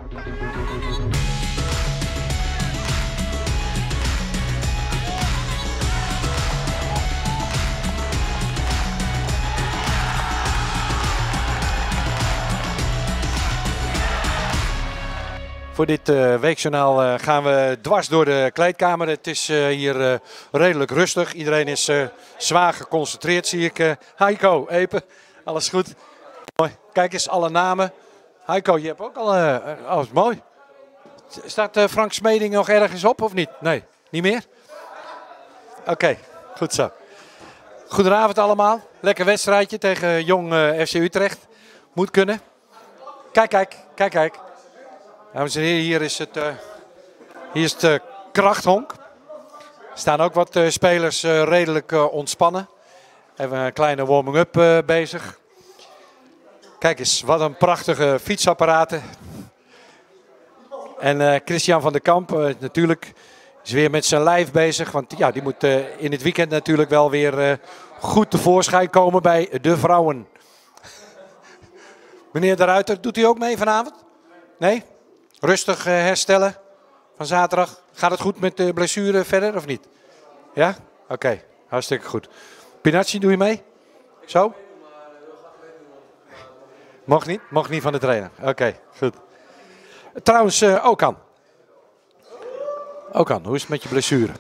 Voor dit weekjournaal gaan we dwars door de kleedkamer. Het is hier redelijk rustig. Iedereen is zwaar geconcentreerd, zie ik. Heiko, Epe, alles goed? Mooi. Kijk eens, alle namen. Heiko, je hebt ook al... oh, is mooi. Staat Frank Smeding nog ergens op of niet? Nee, niet meer? Oké, goed zo. Goedenavond allemaal. Lekker wedstrijdje tegen jong FC Utrecht. Moet kunnen. Kijk. Dames en heren, hier is het krachthonk. Er staan ook wat spelers redelijk ontspannen. Even een kleine warming-up bezig. Kijk eens, wat een prachtige fietsapparaten. En Christian van der Kamp natuurlijk is weer met zijn lijf bezig. Want ja, die moet in het weekend natuurlijk wel weer goed tevoorschijn komen bij de vrouwen. Meneer De Ruiter, doet u ook mee vanavond? Nee? Rustig herstellen van zaterdag. Gaat het goed met de blessure verder of niet? Ja? Oké, hartstikke goed. Pinacci, doe je mee? Zo? Mocht niet van de trainer. Oké, goed. Trouwens, Okan, hoe is het met je blessure?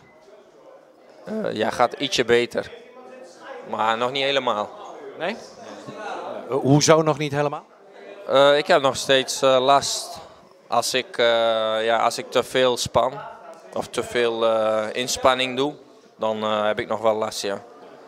Ja, gaat ietsje beter. Maar nog niet helemaal. Nee? Hoezo nog niet helemaal? Ik heb nog steeds last als ik te veel span of te veel inspanning doe. Dan heb ik nog wel last, ja.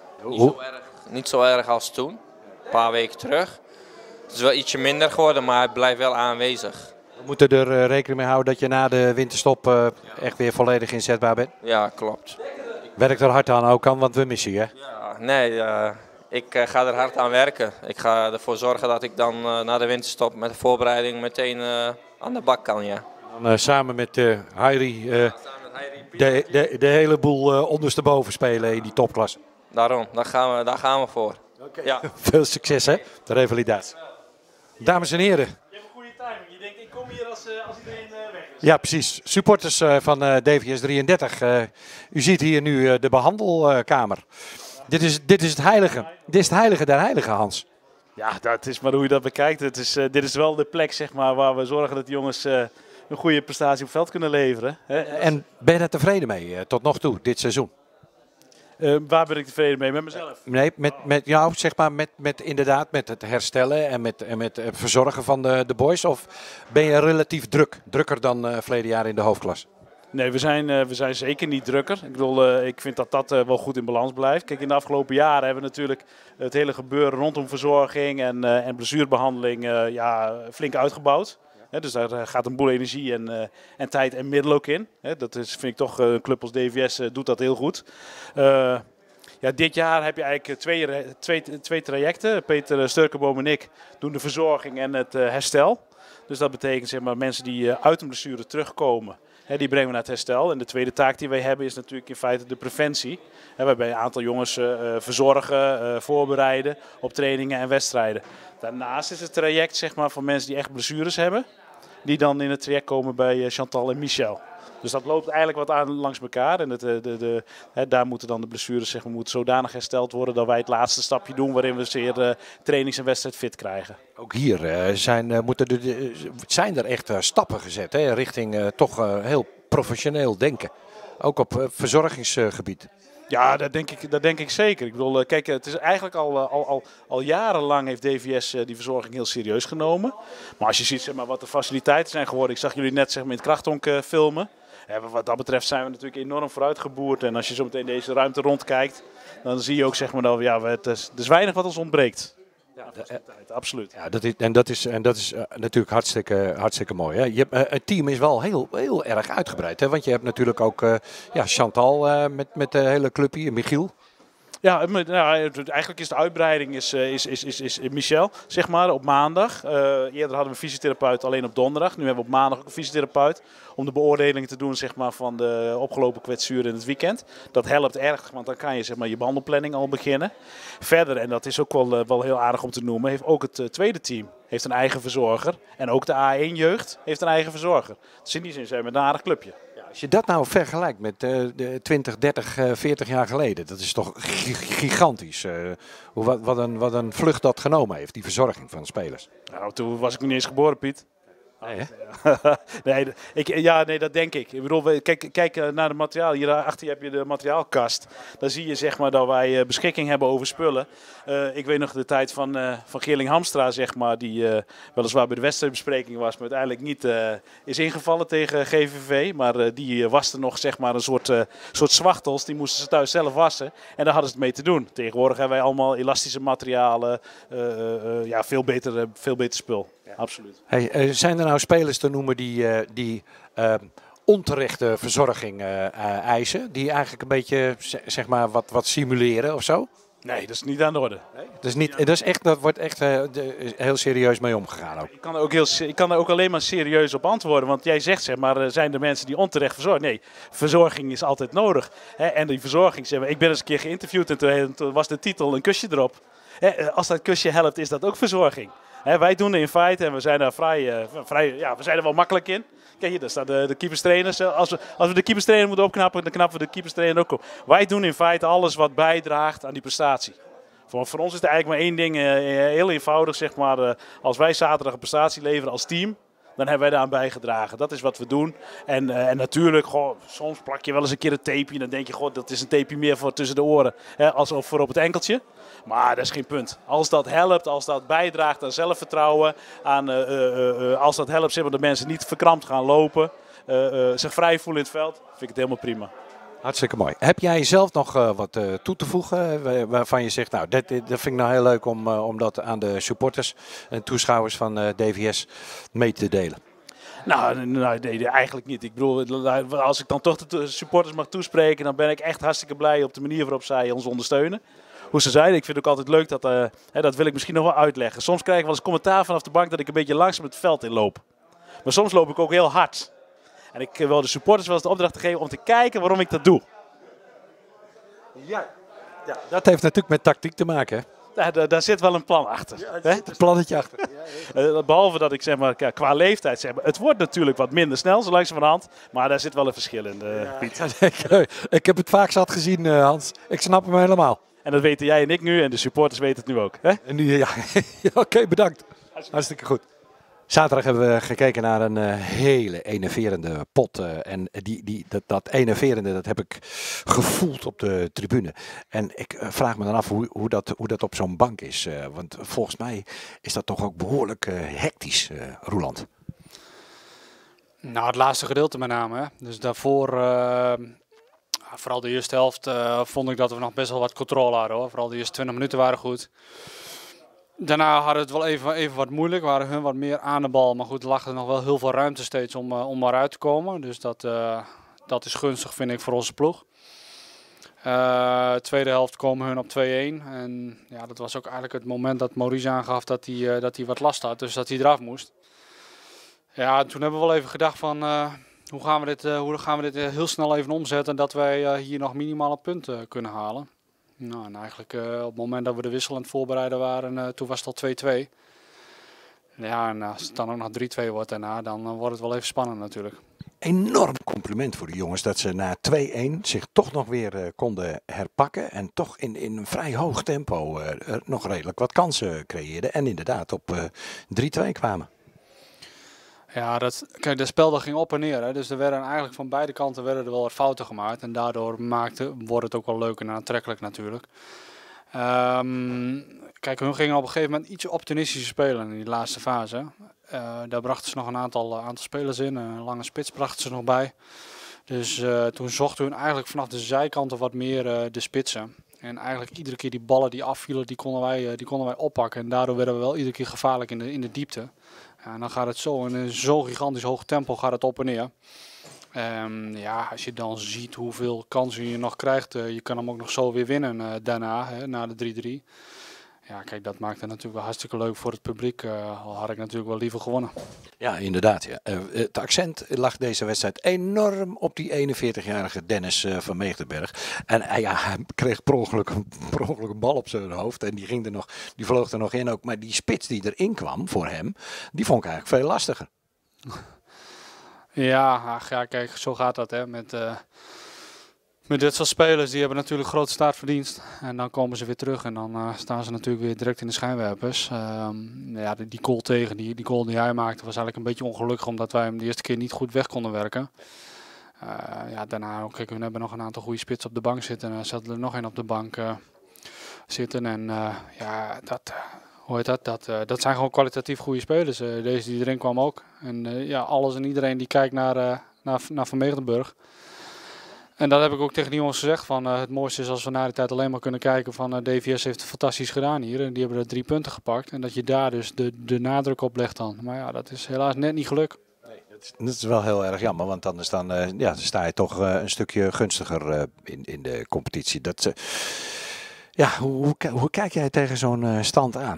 Niet zo erg als toen. Een paar weken terug. Het is wel ietsje minder geworden, maar het blijft wel aanwezig. We moeten er rekening mee houden dat je na de winterstop echt weer volledig inzetbaar bent. Ja, klopt. Werk er hard aan ook, want we missen je. Hè? Ja, nee, ik ga er hard aan werken. Ik ga ervoor zorgen dat ik dan na de winterstop met de voorbereiding meteen aan de bak kan. Ja. Dan, samen met Heiri de hele boel ondersteboven spelen in die topklasse. Daarom, daar gaan we voor. Okay. Ja. Veel succes hè, de revalidatie. Dames en heren. Je hebt een goede timing. Je denkt, ik kom hier als iedereen weg is. Ja, precies. Supporters van DVS 33. U ziet hier nu de behandelkamer. Dit is het heilige. Dit is het heilige der heiligen, Hans. Ja, dat is maar hoe je dat bekijkt. Dit is wel de plek zeg maar, waar we zorgen dat de jongens een goede prestatie op veld kunnen leveren. Hè? En ben je daar tevreden mee tot nog toe, dit seizoen? Waar ben ik tevreden mee? Met mezelf? Nee, met jou, zeg maar, inderdaad met het herstellen en met het verzorgen van de boys. Of ben je relatief drukker dan verleden jaar in de hoofdklasse? Nee, we zijn zeker niet drukker. Ik bedoel, ik vind dat wel goed in balans blijft. Kijk, in de afgelopen jaren hebben we natuurlijk het hele gebeuren rondom verzorging en blessurebehandeling flink uitgebouwd. Ja. Dus daar gaat een boel energie en tijd en middelen ook in. Dat vind ik toch, een club als DVS doet dat heel goed. Dit jaar heb je eigenlijk twee trajecten. Peter Sturkenboom en ik doen de verzorging en het herstel. Dus dat betekent zeg maar, mensen die uit een blessure terugkomen. Die brengen we naar het herstel. En de tweede taak die wij hebben is natuurlijk in feite de preventie. Waarbij een aantal jongens verzorgen, voorbereiden op trainingen en wedstrijden. Daarnaast is het traject zeg maar, voor mensen die echt blessures hebben. Die dan in het traject komen bij Chantal en Michel. Dus dat loopt eigenlijk wat aan langs elkaar. En daar moeten dan de blessures zeg maar, moeten zodanig hersteld worden dat wij het laatste stapje doen waarin we zeer trainings- en wedstrijd fit krijgen. Ook hier zijn er echt stappen gezet hè, richting toch heel professioneel denken. Ook op verzorgingsgebied. Ja, dat denk ik zeker. Ik bedoel, kijk, het is eigenlijk al jarenlang heeft DVS die verzorging heel serieus genomen. Maar als je ziet zeg maar, wat de faciliteiten zijn geworden. Ik zag jullie net zeg maar, in het krachthonk filmen. Wat dat betreft zijn we natuurlijk enorm vooruitgeboerd. En als je zo meteen deze ruimte rondkijkt, dan zie je ook zeg maar, dat er is weinig wat ons ontbreekt. Ja, absoluut. Ja, dat is natuurlijk hartstikke mooi. Hè? Het team is wel heel erg uitgebreid. Hè? Want je hebt natuurlijk ook Chantal met de hele club hier, Michiel. Ja, eigenlijk is de uitbreiding is Michel, zeg maar, op maandag. Eerder hadden we een fysiotherapeut alleen op donderdag. Nu hebben we op maandag ook een fysiotherapeut om de beoordeling te doen zeg maar, van de opgelopen kwetsuren in het weekend. Dat helpt erg, want dan kan je zeg maar, je behandelplanning al beginnen. Verder, en dat is ook wel heel aardig om te noemen, heeft ook het tweede team heeft een eigen verzorger. En ook de A1-jeugd heeft een eigen verzorger. Dus in die zin zijn we met een aardig clubje. Als je dat nou vergelijkt met de 20, 30, 40 jaar geleden, dat is toch gigantisch. Wat een vlucht dat genomen heeft, die verzorging van spelers. Nou, toen was ik nog niet eens geboren, Piet. Nee, hè? Nee, dat denk ik. Ik bedoel, kijk naar de materiaal. Hier achter heb je de materiaalkast. Dan zie je zeg maar dat wij beschikking hebben over spullen. Ik weet nog de tijd van Geerling Hamstra, zeg maar, die weliswaar bij de wedstrijdbespreking was, maar uiteindelijk niet is ingevallen tegen GVV. Maar die waste nog zeg maar een soort zwachtels. Die moesten ze thuis zelf wassen. En daar hadden ze het mee te doen. Tegenwoordig hebben wij allemaal elastische materialen. Veel beter spul. Ja. Absoluut. Hey, zijn er nou spelers te noemen die onterechte verzorging eisen? Die eigenlijk een beetje zeg maar wat simuleren of zo? Nee, dat is niet aan de orde. Nee? Dat wordt echt heel serieus mee omgegaan ook. Ik kan er ook alleen maar serieus op antwoorden. Want jij zegt, zeg maar, zijn er mensen die onterecht verzorgen? Nee, verzorging is altijd nodig. En die verzorging, zeg maar, ik ben eens een keer geïnterviewd en toen was de titel Een kusje erop. Als dat kusje helpt, is dat ook verzorging. Wij doen in feite en we zijn daar we zijn er wel makkelijk in. Kijk hier, daar staat de keeperstrainers. Als we de keeperstrainer moeten opknappen, dan knappen we de keeperstrainer ook op. Wij doen in feite alles wat bijdraagt aan die prestatie. Voor ons is er eigenlijk maar één ding, heel eenvoudig, zeg maar. Als wij zaterdag een prestatie leveren als team, dan hebben wij daaraan bijgedragen. Dat is wat we doen. En natuurlijk, soms plak je wel eens een keer een tapeje. Dan denk je, dat is een tapeje meer voor tussen de oren. Als voor op het enkeltje. Maar dat is geen punt. Als dat helpt, als dat bijdraagt aan zelfvertrouwen. Als dat helpt, zeg maar, dat mensen niet verkrampt gaan lopen. Zich vrij voelen in het veld. Vind ik het helemaal prima. Hartstikke mooi. Heb jij zelf nog wat toe te voegen waarvan je zegt, nou, dat vind ik nou heel leuk om dat aan de supporters en toeschouwers van DVS mee te delen? Nee, eigenlijk niet. Ik bedoel, als ik dan toch de supporters mag toespreken, dan ben ik echt hartstikke blij op de manier waarop zij ons ondersteunen. Hoe ze zeiden, ik vind het ook altijd leuk, dat wil ik misschien nog wel uitleggen. Soms krijg ik wel eens commentaar vanaf de bank dat ik een beetje langzaam het veld inloop. Maar soms loop ik ook heel hard. En ik wil de supporters wel eens de opdracht geven om te kijken waarom ik dat doe. Ja, dat heeft natuurlijk met tactiek te maken. Daar zit wel een plan achter. Ja, er zit een plannetje achter. Behalve dat ik zeg maar, qua leeftijd zeg maar, het wordt natuurlijk wat minder snel zo langzamerhand. Maar daar zit wel een verschil in, Piet. Ik heb het vaak zat gezien, Hans. Ik snap hem helemaal. En dat weten jij en ik nu en de supporters weten het nu ook. Hè? En nu, Oké, bedankt. Hartstikke goed. Zaterdag hebben we gekeken naar een hele enerverende pot. En dat enerverende, dat heb ik gevoeld op de tribune. En ik vraag me dan af hoe dat op zo'n bank is. Want volgens mij is dat toch ook behoorlijk hectisch, Roeland. Nou, het laatste gedeelte met name. Hè. Dus daarvoor, vooral de eerste helft, vond ik dat we nog best wel wat controle hadden. Hoor. Vooral de eerste 20 minuten waren goed. Daarna hadden we het wel even wat moeilijk, waren hun wat meer aan de bal. Maar goed, er lag er nog wel heel veel ruimte steeds om eruit te komen. Dus dat is gunstig, vind ik, voor onze ploeg. Tweede helft komen hun op 2-1. En ja, dat was ook eigenlijk het moment dat Maurice aangaf dat hij wat last had. Dus dat hij eraf moest. Ja, toen hebben we wel even gedacht van hoe gaan we dit heel snel even omzetten. Dat wij hier nog minimaal een punt kunnen halen. Nou, en eigenlijk op het moment dat we de wissel aan het voorbereiden waren, toen was het al 2-2. Ja, en als het dan ook nog 3-2 wordt daarna, dan wordt het wel even spannend natuurlijk. Enorm compliment voor de jongens dat ze na 2-1 zich toch nog weer konden herpakken. En toch in een vrij hoog tempo nog redelijk wat kansen creëerden. En inderdaad op 3-2 kwamen. Ja, kijk, de spel ging op en neer. Hè. Dus er werden eigenlijk van beide kanten er wel wat fouten gemaakt. En daardoor wordt het ook wel leuk en aantrekkelijk natuurlijk. Kijk, hun gingen op een gegeven moment iets opportunistischer spelen in die laatste fase. Daar brachten ze nog een aantal spelers in. Een lange spits brachten ze nog bij. Dus toen zochten hun eigenlijk vanaf de zijkanten wat meer de spitsen. En eigenlijk iedere keer die ballen die afvielen, die konden wij oppakken. En daardoor werden we wel iedere keer gevaarlijk in de diepte. Ja, en dan gaat het zo in zo'n gigantisch hoog tempo gaat het op en neer. Ja, als je dan ziet hoeveel kansen je nog krijgt, je kan hem ook nog zo weer winnen daarna, na de 3-3. Ja, kijk, dat maakt het natuurlijk wel hartstikke leuk voor het publiek. Al had ik natuurlijk wel liever gewonnen. Ja, inderdaad. Ja. Het accent lag deze wedstrijd enorm op die 41-jarige Dennis van Meegdenberg. En hij kreeg per ongeluk een bal op zijn hoofd. En die vloog er nog in ook. Maar die spits die erin kwam voor hem, die vond ik eigenlijk veel lastiger. Ja, kijk, zo gaat dat hè. Met dit soort spelers, die hebben natuurlijk grote startverdienst. En dan komen ze weer terug en dan staan ze natuurlijk weer direct in de schijnwerpers. Ja, die goal tegen, die goal die hij maakte, was eigenlijk een beetje ongelukkig. Omdat wij hem de eerste keer niet goed weg konden werken. Ja, daarna ook, kijk, we hebben nog een aantal goede spitsen op de bank zitten. En zat er nog één op de bank zitten. En ja, dat zijn gewoon kwalitatief goede spelers. Deze die erin kwam ook. En ja, alles en iedereen die kijkt naar Van Meegdenburg. En dat heb ik ook tegen die jongens gezegd. Van, het mooiste is als we na die tijd alleen maar kunnen kijken van DVS heeft het fantastisch gedaan hier. En die hebben er 3 punten gepakt. En dat je daar dus de nadruk op legt dan. Maar ja, dat is helaas net niet gelukt. Nee, dat is wel heel erg jammer. Want anders dan sta je toch een stukje gunstiger in de competitie. Ja, hoe kijk jij tegen zo'n stand aan?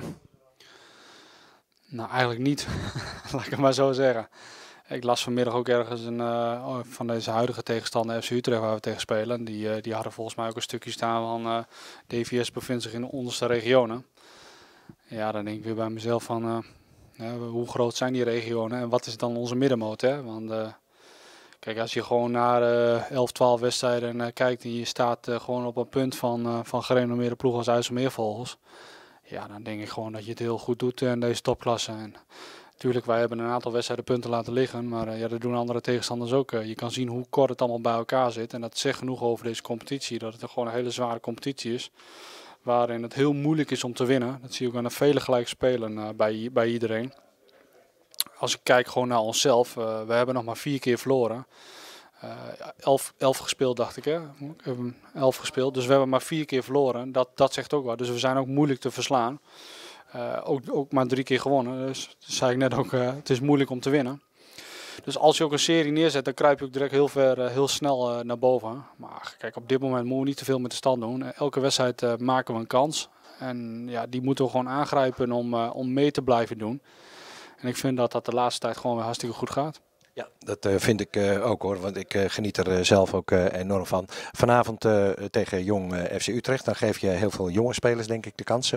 Nou, eigenlijk niet. Laat ik het maar zo zeggen. Ik las vanmiddag ook ergens van deze huidige tegenstander FC Utrecht waar we tegen spelen. Die hadden volgens mij ook een stukje staan van DVS bevindt zich in de onderste regionen. Ja, dan denk ik weer bij mezelf van hoe groot zijn die regionen en wat is dan onze middenmoot? Hè? Want kijk, als je gewoon naar 11, 12 wedstrijden kijkt en je staat gewoon op een punt van gerenommeerde ploegen als IJsselmeervogels. Ja, dan denk ik gewoon dat je het heel goed doet in deze topklasse. En natuurlijk, wij hebben een aantal wedstrijden punten laten liggen, maar ja, dat doen andere tegenstanders ook. Je kan zien hoe kort het allemaal bij elkaar zit en dat zegt genoeg over deze competitie. Dat het gewoon een hele zware competitie is, waarin het heel moeilijk is om te winnen. Dat zie je ook aan de vele gelijk spelen bij iedereen. Als ik kijk gewoon naar onszelf, we hebben nog maar 4 keer verloren. 11 gespeeld dacht ik hè. We hebben 11 gespeeld, dus we hebben maar 4 keer verloren. Dat zegt ook wat, dus we zijn ook moeilijk te verslaan. Ook maar 3 keer gewonnen, dus dat zei ik net ook, het is moeilijk om te winnen. Dus als je ook een serie neerzet, dan kruip je ook direct heel snel naar boven. Maar kijk, op dit moment moeten we niet te veel met de stand doen. Elke wedstrijd maken we een kans. En ja, die moeten we gewoon aangrijpen om mee te blijven doen. En ik vind dat de laatste tijd gewoon weer hartstikke goed gaat. Ja, dat vind ik ook hoor, want ik geniet er zelf ook enorm van. Vanavond tegen Jong FC Utrecht, dan geef je heel veel jonge spelers denk ik de kansen.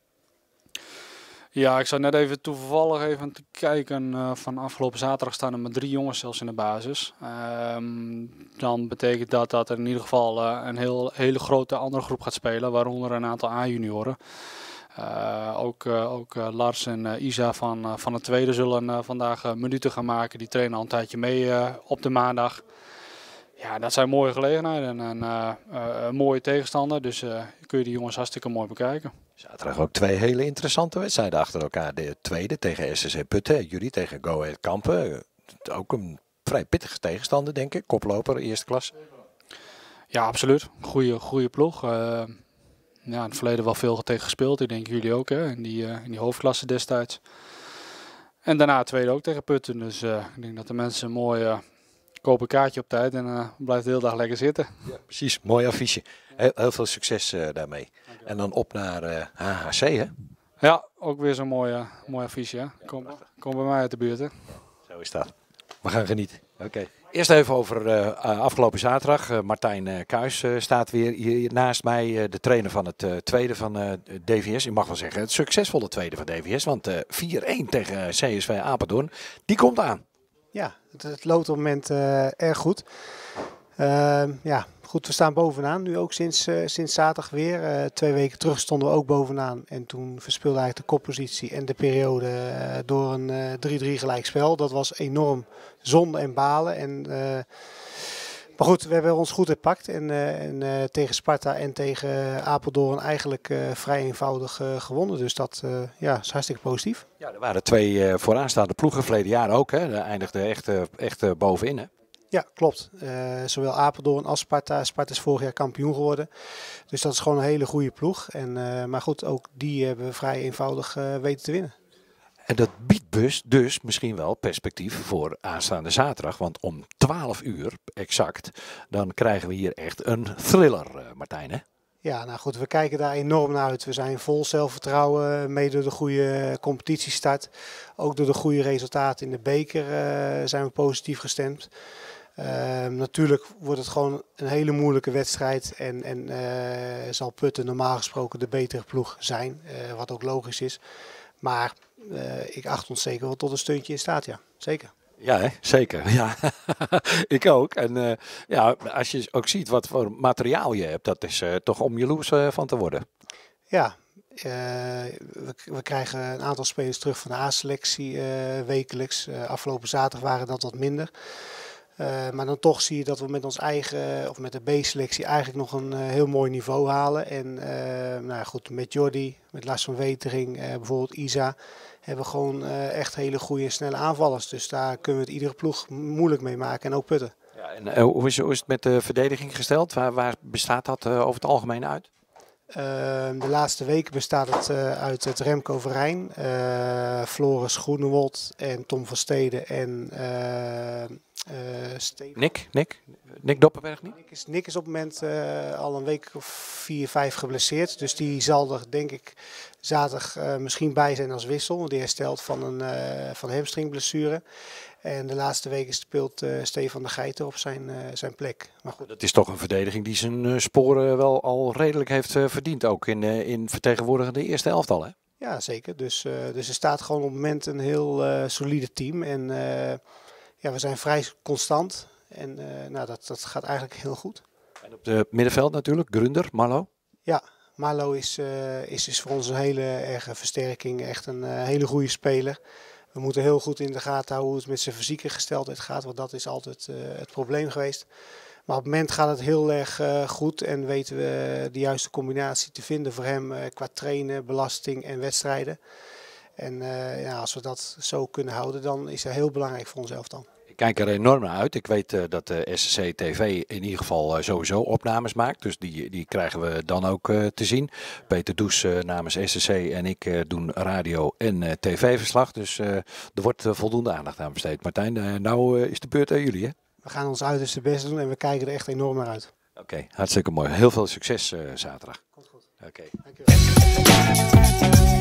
Ja, ik zat net even toevallig even te kijken. Van afgelopen zaterdag staan er maar 3 jongens zelfs in de basis. Dan betekent dat er in ieder geval een hele grote andere groep gaat spelen, waaronder een aantal A-junioren. Ook Lars en Isa van het tweede zullen vandaag minuten gaan maken. Die trainen al een tijdje mee op de maandag. Ja, dat zijn mooie gelegenheden en een mooie tegenstander. Dus kun je die jongens hartstikke mooi bekijken. Zaterdag ook 2 hele interessante wedstrijden achter elkaar. De tweede tegen SSC Putten, jullie tegen Go Ahead Kampen. Ook een vrij pittige tegenstander denk ik. Koploper, eerste klas. Ja, absoluut. Goede ploeg. Ja, in het verleden wel veel tegen gespeeld. Ik denk jullie ook hè, in die hoofdklasse destijds. En daarna tweede ook tegen Putten. Dus ik denk dat de mensen mooi kopen een kaartje op tijd en blijft de hele dag lekker zitten. Ja, precies, mooi affiche. Heel veel succes daarmee. En dan op naar HHC hè? Ja, ook weer zo'n mooi affiche. Hè? Kom bij mij uit de buurt. Hè? Zo is dat. We gaan genieten. Oké. Eerst even over afgelopen zaterdag. Martijn Kuijs staat weer hier naast mij. De trainer van het tweede van DVS. Ik mag wel zeggen het succesvolle tweede van DVS. Want 4-1 tegen CSV Apeldoorn. Die komt aan. Ja, het loopt op het moment erg goed. Ja, goed, we staan bovenaan. Nu ook sinds zaterdag weer. 2 weken terug stonden we ook bovenaan. En toen verspeelde eigenlijk de koppositie en de periode door een 3-3 gelijkspel. Dat was enorm zonde en balen. Maar goed, we hebben ons goed herpakt. En tegen Sparta en tegen Apeldoorn eigenlijk vrij eenvoudig gewonnen. Dus dat is hartstikke positief. Ja, er waren 2 vooraanstaande ploegen verleden jaar ook. Hè? Daar eindigde echt bovenin. Hè? Ja, klopt. Zowel Apeldoorn als Sparta. Sparta is vorig jaar kampioen geworden. Dus dat is gewoon een hele goede ploeg. Maar goed, ook die hebben we vrij eenvoudig weten te winnen. En dat biedt dus misschien wel perspectief voor aanstaande zaterdag. Want om 12 uur exact, dan krijgen we hier echt een thriller, Martijn. Hè? Ja, nou goed, we kijken daar enorm naar uit. We zijn vol zelfvertrouwen, mede door de goede competitiestart. Ook door de goede resultaten in de beker zijn we positief gestemd. Natuurlijk wordt het gewoon een hele moeilijke wedstrijd en zal Putten normaal gesproken de betere ploeg zijn, wat ook logisch is. Maar ik acht ons zeker wel tot een steuntje in staat, ja. Zeker. Ja, hè? Zeker. Ja. Ik ook. En ja, als je ook ziet wat voor materiaal je hebt, dat is toch om jaloers van te worden. Ja, we krijgen een aantal spelers terug van de A-selectie wekelijks. Afgelopen zaterdag waren dat wat minder. Maar dan toch zie je dat we met ons eigen, of met de B-selectie eigenlijk nog een heel mooi niveau halen. En nou goed, met Jordi, met Lars van Wetering, bijvoorbeeld Isa, hebben we gewoon echt hele goede snelle aanvallers. Dus daar kunnen we het iedere ploeg moeilijk mee maken en ook Putten. Ja, en hoe is het met de verdediging gesteld? Waar bestaat dat over het algemeen uit? De laatste weken bestaat het uit het Remco Verijn, Floris Groenewold en Tom van Steden en Steven. Nick Dopperberg niet? Nick is op het moment al een week of 4, 5 geblesseerd. Dus die zal er denk ik zaterdag misschien bij zijn als wissel. Want die herstelt van een hamstringblessure. En de laatste weken speelt Stefan de Geiter op zijn plek. Maar goed. Dat is toch een verdediging die zijn sporen wel al redelijk heeft verdiend. Ook in vertegenwoordigende eerste elftal, hè? Ja, zeker. Dus er staat gewoon op het moment een heel solide team. En ja, we zijn vrij constant. En nou, dat gaat eigenlijk heel goed. En op het middenveld natuurlijk, Grunder, Marlo. Ja, Marlo is voor ons een hele erge versterking. Echt een hele goede speler. We moeten heel goed in de gaten houden hoe het met zijn fysieke gesteldheid gaat. Want dat is altijd het probleem geweest. Maar op het moment gaat het heel erg goed. En weten we de juiste combinatie te vinden voor hem qua trainen, belasting en wedstrijden. En ja, als we dat zo kunnen houden, dan is dat heel belangrijk voor ons elftal. Ik kijk er enorm naar uit. Ik weet dat de SSC TV in ieder geval sowieso opnames maakt. Dus die krijgen we dan ook te zien. Peter Does namens SSC en ik doen radio en tv-verslag. Dus er wordt voldoende aandacht aan besteed. Martijn, nou is de beurt aan jullie, hè? We gaan ons uiterste best doen en we kijken er echt enorm naar uit. Oké, hartstikke mooi. Heel veel succes zaterdag. Komt goed. Oké. Dankjewel.